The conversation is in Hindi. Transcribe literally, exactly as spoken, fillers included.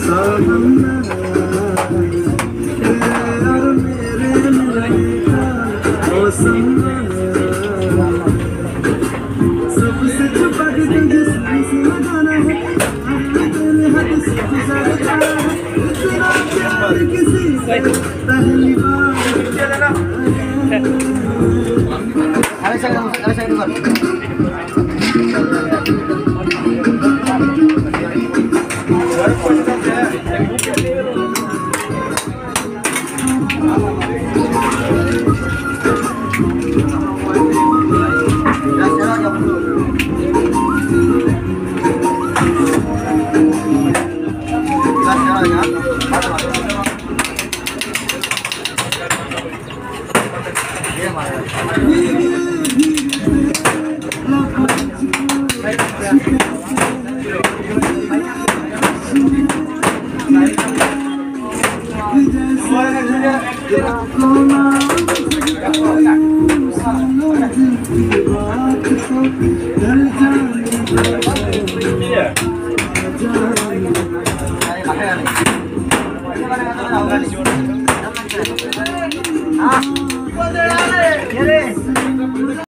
सबसे छुपा के तुझे सांस लगाना है, तेरे हाथ से गुजरता है इतना प्यार किसी से पहली बार। अरे साइड अरे साइड कर Ah,